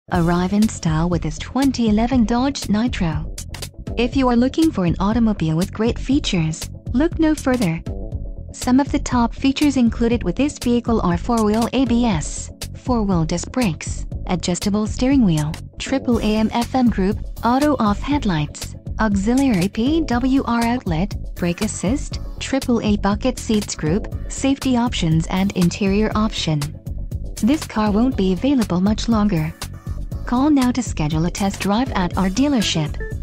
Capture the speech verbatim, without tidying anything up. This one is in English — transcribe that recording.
Arrive in style with this twenty eleven Dodge Nitro. If you are looking for an automobile with great features, look no further. Some of the top features included with this vehicle are four-wheel A B S, four-wheel disc brakes, adjustable steering wheel, triple A M F M group, auto-off headlights, auxiliary P W R outlet, brake assist, triple A bucket seats group, safety options and interior option. This car won't be available much longer. Call now to schedule a test drive at our dealership.